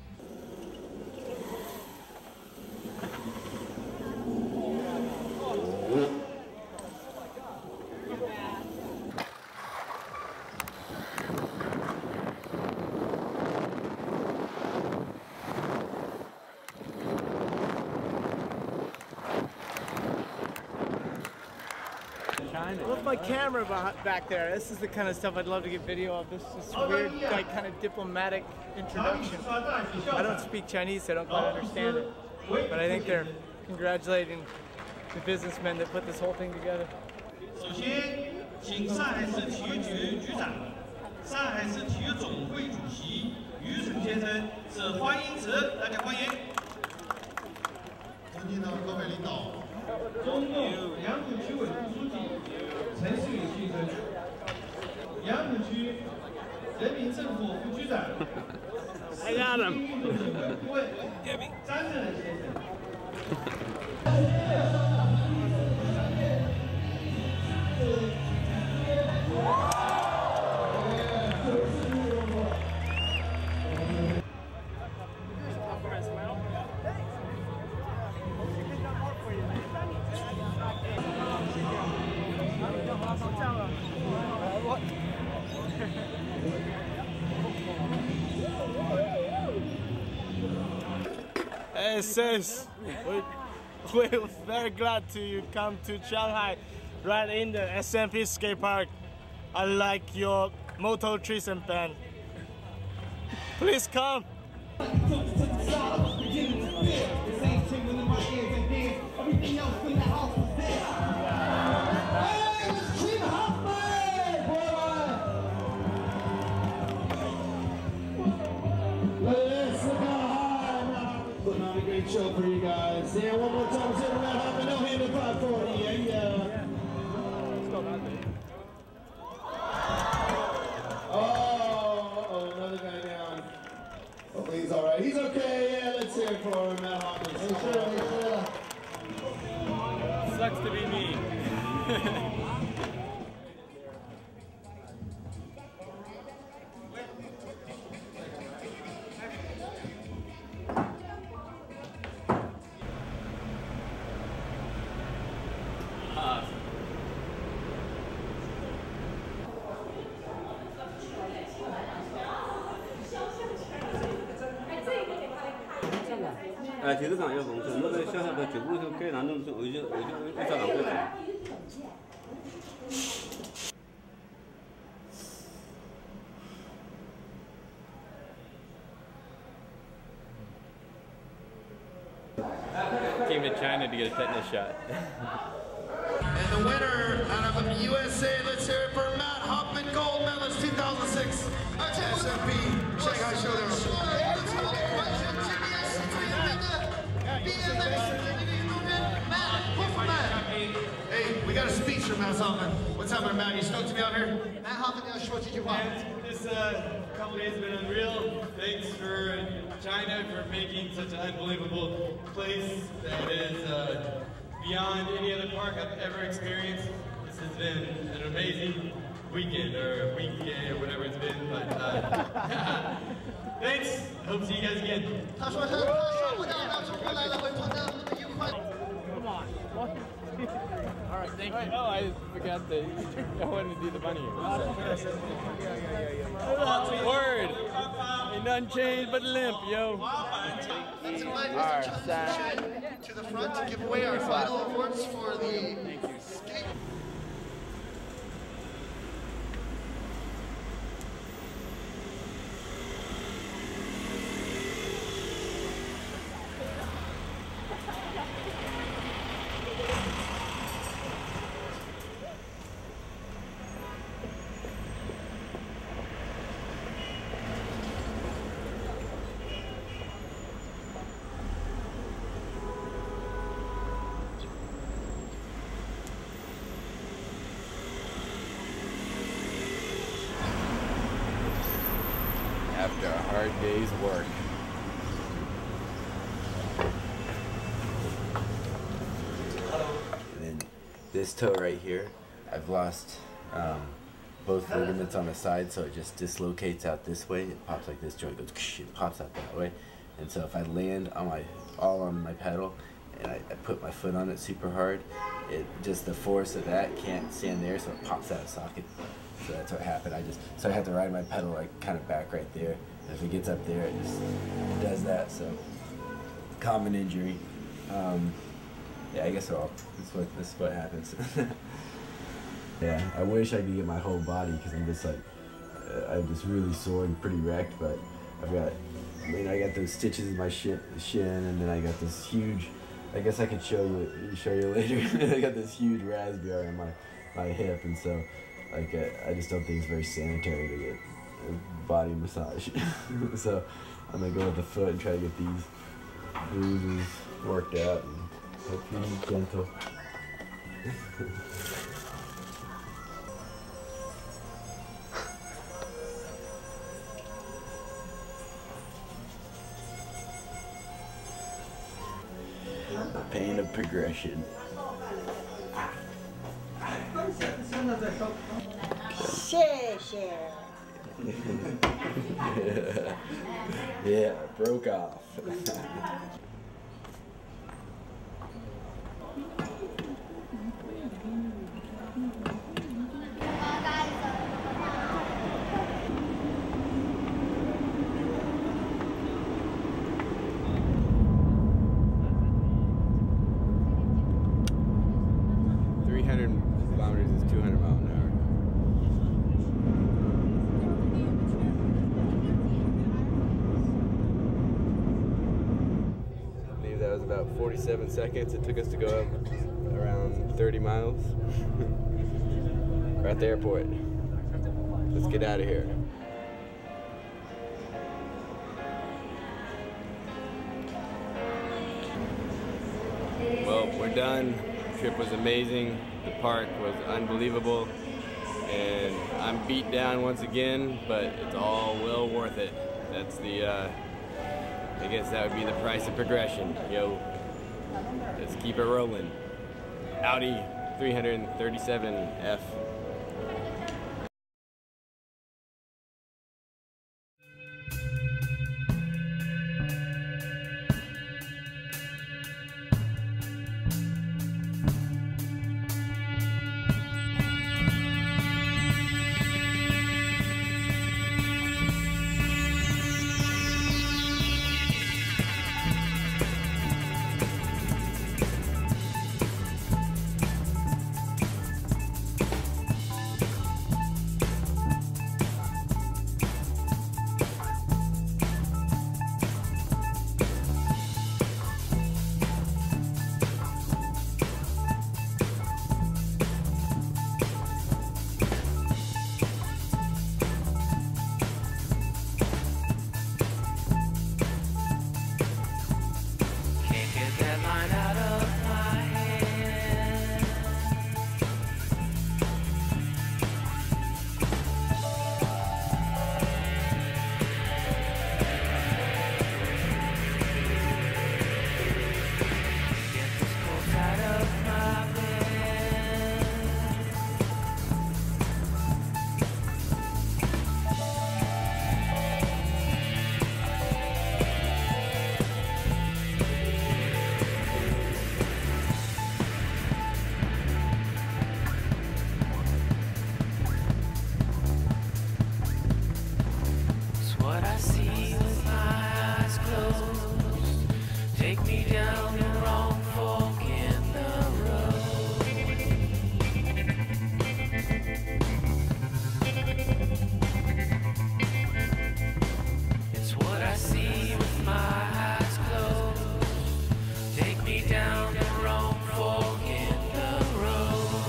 With my camera beh- back there, this is the kind of stuff I'd love to get video of. This is weird, like kind of diplomatic introduction. I don't speak Chinese, so I don't quite understand it. But I think they're congratulating the businessmen that put this whole thing together.
首先，请上海市体育局局长、上海市体育总会主席于成先生致欢迎词，大家欢迎。尊敬的各位领导，中共杨浦区委副书记陈世宇先生，杨浦区人民政府副局长，
I got him.
运动协会顾问张正仁先生。
Hey sis, we, we're very glad to you come to Shanghai, right in the S M P skate park. I like your Moto Tristan band. Please come.
Putting on a great show for you guys. Yeah, one more time, say the Red Hot, no hand in five forty. Yeah, yeah. Oh, uh-oh, another guy down. Hopefully he's all right. He's okay. Yeah, let's hear it for him, Matt Hawkins. Hey, sure, hey, sure.
Sucks to be me.
哎，节奏感要丰富，那个小小的脚步就该难弄，我就我就我就找两个。
Came to China to get a tetanus shot.
And the winner out of the U S A, let's hear it for Matt Hoffman, gold medalist two thousand six S M P Shanghai Showdown. Hey, we got a speech from Matt Hoffman. What's happening, Matt? You stoked to be out here? Matt Hoffman, yeah, sure, what you want?
This uh, couple days have been unreal. Thanks for China for making such an unbelievable place that is uh, beyond any other park I've ever experienced. This has been an amazing weekend or weekday or whatever it's been. But uh, thanks. Hope to see you guys again.
Come
on. All right, thank you. Oh, I forgot that I wanted to do the bunny here. Word. Ain't nothing changed but the limp, yo.
Let's invite Mister Chan to the front to give away our final awards for the skate.
After a hard day's work. And then this toe right here, I've lost um, both ligaments on the side, so it just dislocates out this way. It pops like this joint goes, it pops out that way. And so if I land on my all on my pedal and I, I put my foot on it super hard, it just the force of that can't stand there, so it pops out of socket. So that's what happened. I just so I had to ride my pedal like kind of back right there. And if it gets up there, it just it does that. So common injury. Um, yeah, I guess all. That's what this is what happens. Yeah, I wish I could get my whole body because I'm just like uh, I'm just really sore and pretty wrecked. But I've got I mean I got those stitches in my shin, shin, and then I got this huge. I guess I could show you show you later. I got this huge raspberry on my my hip, and so. Like, uh, I just don't think it's very sanitary to get a body massage. So, I'm gonna go with the foot and try to get these bruises worked out and hopefully be gentle. The pain of progression. Yeah, broke off. three hundred kilometers is two hundred miles an hour. I believe that was about forty-seven seconds it took us to go up around thirty miles. We're at the airport. Let's get out of here.
Well, we're done. The trip was amazing. The park was unbelievable. And I'm beat down once again, but it's all well worth it. That's the, uh, I guess that would be the price of progression. Yo, let's keep it rolling. Audi three thirty-seven F.
what I see with my eyes closed. Take me down the wrong fork in the road. It's what I see with my eyes closed. Take me down the wrong fork in the road.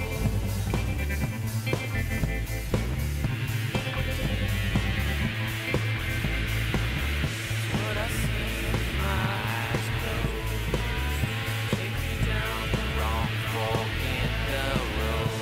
It's what I see with my eyes closed. Take me down the wrong fork in the road.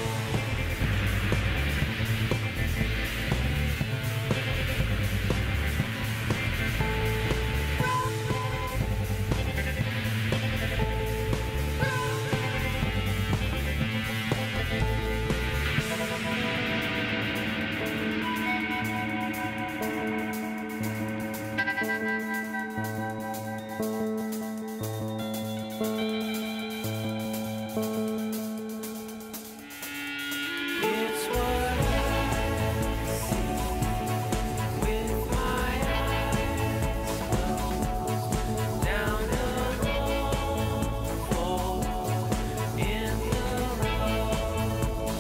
It's what I see with my eyes closed. Down the long fork in the road.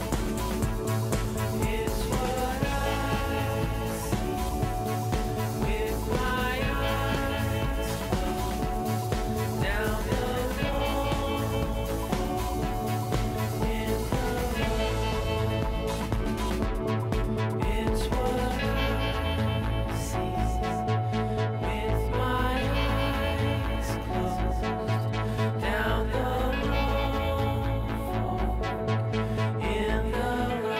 It's what I see with my eyes closed. Down the long fork in the It's what I see with my eyes closed. Down the wrong fork in the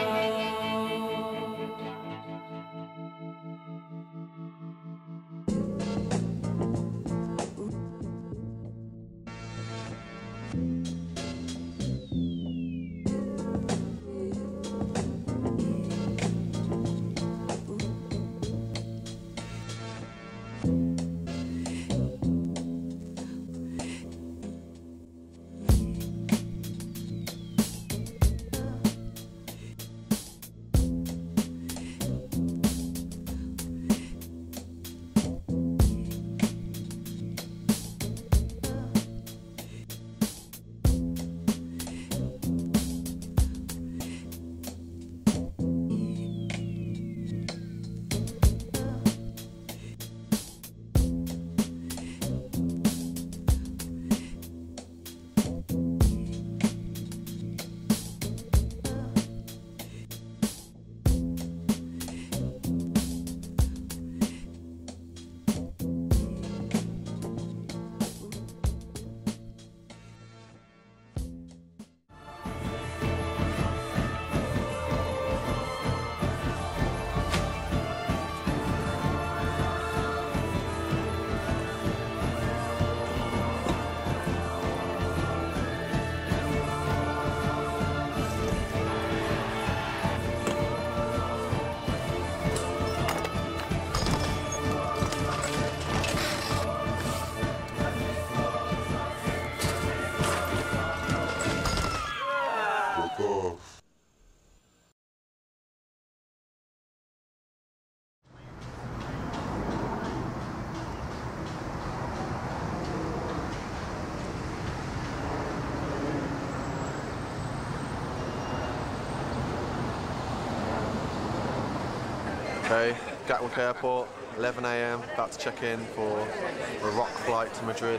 Okay, Gatwick Airport, eleven A M, about to check in for a rock flight to Madrid.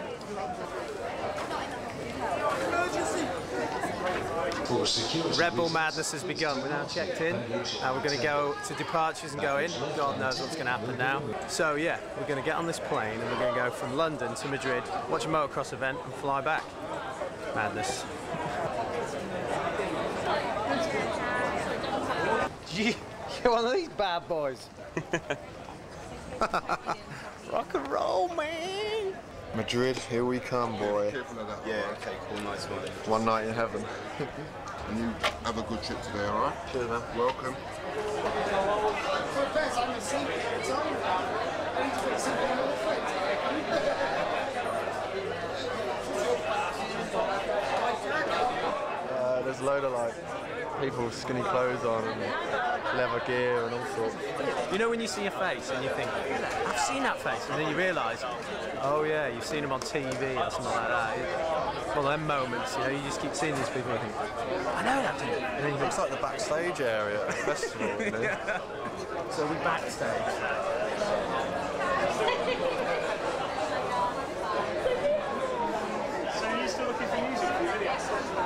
Red Bull madness has begun. We're now checked in. Uh, we're going to go to departures and go in. God knows what's going to happen now. So yeah, we're going to get on this plane and we're going to go from London to Madrid, watch a motocross event and fly back. Madness.
You're one of these bad boys.
Rock and roll, man. Madrid, here we come, boy.
Yeah, okay, cool, nice one.
One night in heaven.
And you have a good trip today, all right?
Cheers, man.
Welcome.
Uh, there's a load of like people with skinny clothes on and leather gear and all sorts.
You know when you see a face and you think, I've seen that face, and then you realise, oh yeah, you've seen them on T V or something like that. It, well, them moments, you know, you just keep seeing these people and think, I know that dude. And then you think,
it's like the backstage area at a festival, you know?
Yeah. So we backstage.
So are you still looking for music for your videos?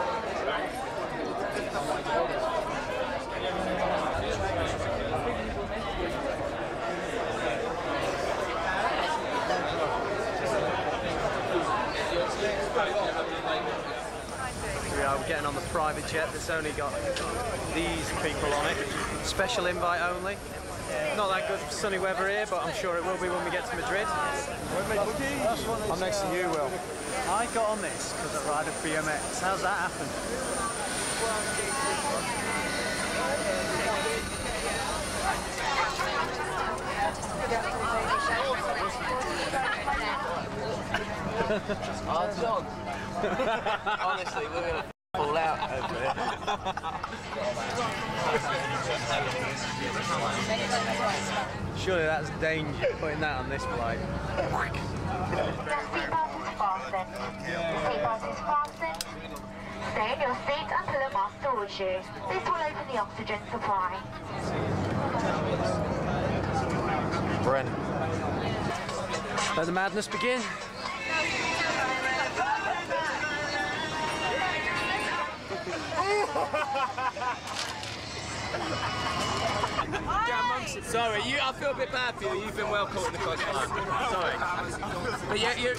We are getting on the private jet that's only got these people on it. Special invite only. Not that good sunny weather here, but I'm sure it will be when we get to Madrid. I'm next to you, Will. I got on this because I ride a B M X. How's that happen?
Odds on. Honestly, we're going to fall out over it.
Surely that's danger, putting that on this flight.
Seatbelt is fastened. Seatbelt is fastened. Stay in your seat until the master orders you. This will open the oxygen supply.
Bren. Let the madness begin.
Sorry, you. I feel a bit bad for you. You've been well caught in the crossfire. Sorry, but yeah, you.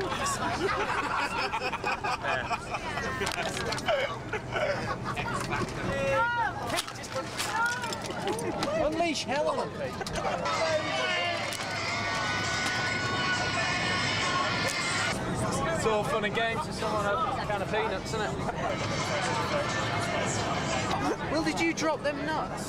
Unleash hell on them, Pete. It's all fun and games if someone opens a can of peanuts, isn't it? Will, did you drop them nuts?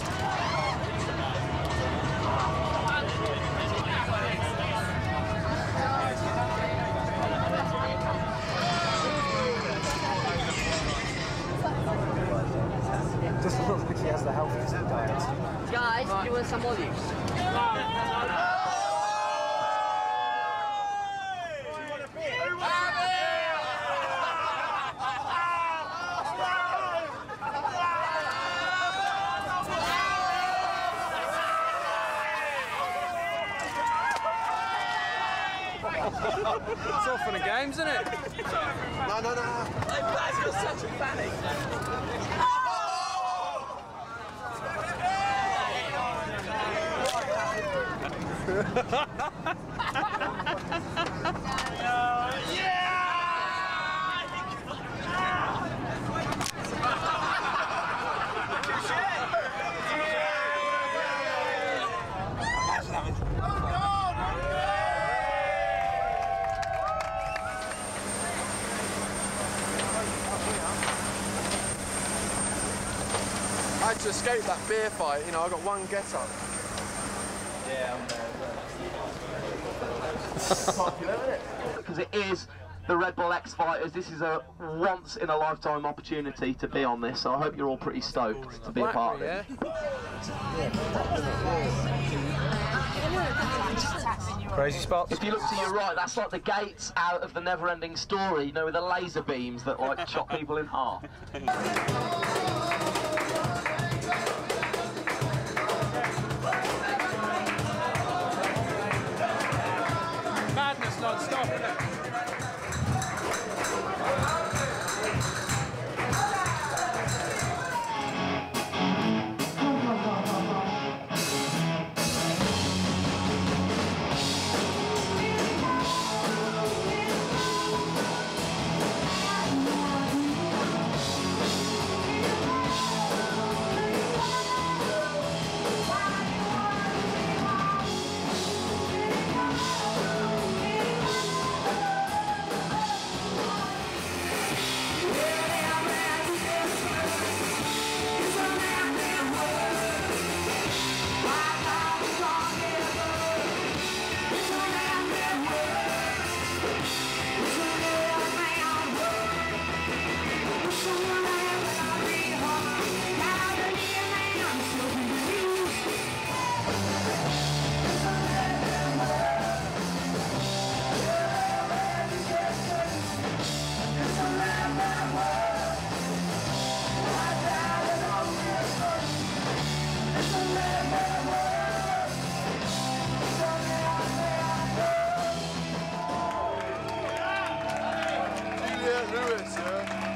Doesn't look like she has the healthiest of diets.
Guys, do you want some olives?
It's all fun and games, isn't it?
No, no, no. Hey, Baz, you're such a panic.
I had to escape that beer fight, you know, I got one get up.
Yeah, I'm there. Popular, isn't it? Because it is the Red Bull X Fighters. This is a once in a lifetime opportunity to be on this, so I hope you're all pretty stoked to be a part of it.
Crazy spots.
If you look to your right, that's like the gates out of the Never-Ending Story, you know, with the laser beams that like chop people in half.
Madness non-stop, isn't it?
Saint Louis, yeah.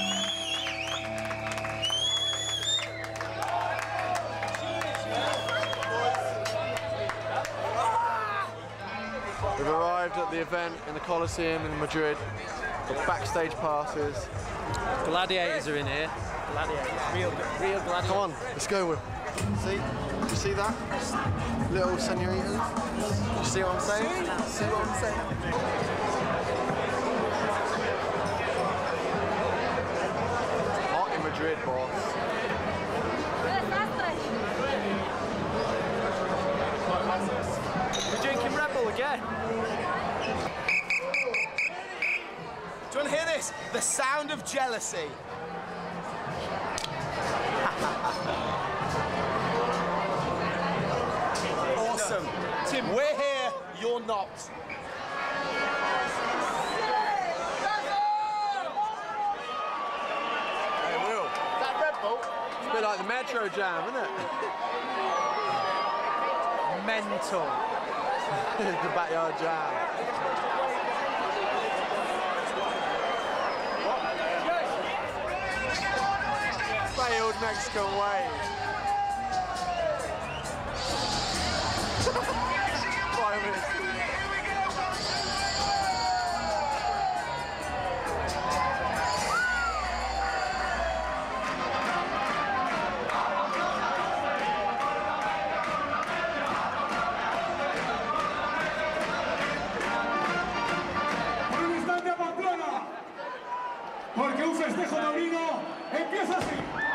We've arrived at the event in the Coliseum in Madrid. Got backstage passes.
Gladiators are in here. Gladiators. Real, real gladiators.
Come on, let's go, Will. See? You see that? Little senoritas. You see what I'm saying? See what I'm saying? Hot in Madrid, boss.
We're drinking Red Bull again.
Do you want to hear this? The sound of jealousy. Awesome. Tim, we're here, you're not.
Hey, Will. Is that Red Bull? It's a bit like the Metro Jam, isn't it?
Mental.
The Backyard Jam. Failed Mexican wave. Five minutes.
Por un instante a Pamplona, porque un festejo taurino empieza así.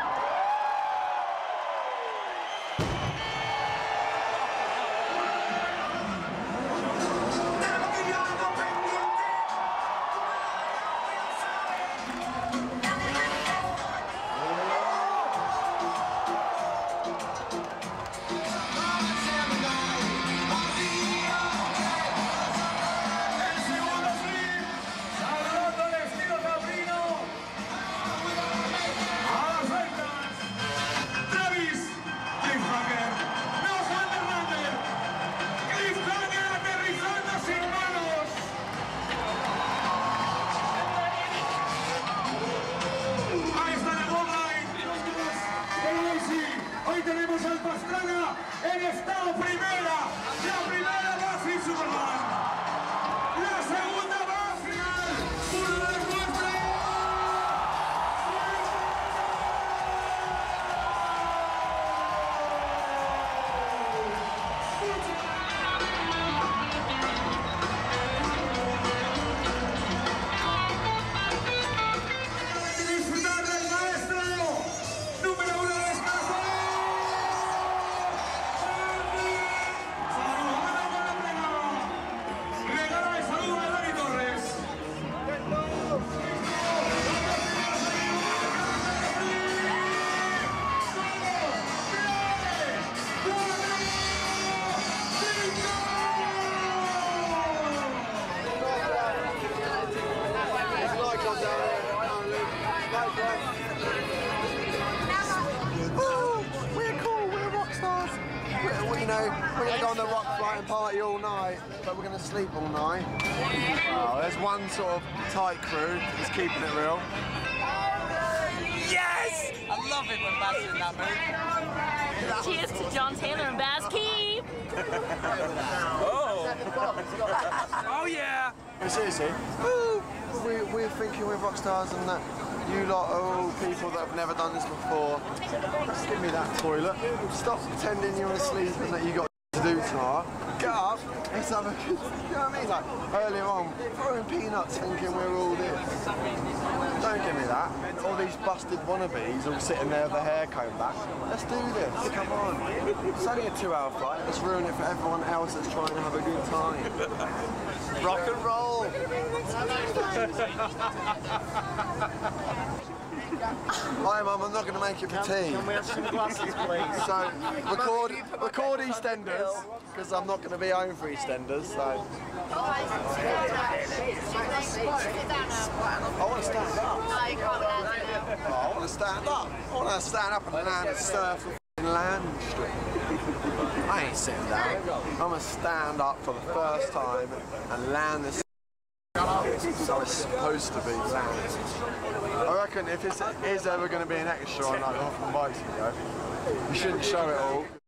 Hoy tenemos al Pastrana en estado primera, la primera base Superman, la segunda base, uno de nuestra. Disfrutar del maestro número uno de esta.
We're cool, we're rock stars. We're, you know, we're gonna go on the rock flight and party all night, but we're gonna sleep all night. Oh, there's one sort of tight crew that's keeping it real.
Yes! I love it when Baz is in that mood. Cheers to John Taylor and Baz Keep.
Oh! Oh yeah! Seriously, woo! We, we're thinking we're rock stars and that you lot are all people that have never done this before. Just give me that toilet. Stop pretending you're asleep and that you got to do tomorrow. Get up, let's have a good, you know what I mean? Like earlier on, throwing peanuts thinking we're all this. Don't give me that. All these busted wannabes all sitting there with their hair combed back. Let's do this, come on. It's only a two hour flight, let's ruin it for everyone else that's trying to have a good time. Rock and roll! Hi Mum, I'm not going to make it for tea.
Can we have some glasses, please?
So, record, record EastEnders, because I'm not going to be home for EastEnders, so... I want to stand up.
No, you can't land it.
Oh, I want to stand up. I want to stand up and land and surf the land strip. I ain't sitting down. I'm going to stand up for the first time and land this So it's supposed to be loud. I reckon if it is ever going to be an extra on like the Hoffman bikes, you know, you shouldn't show it all.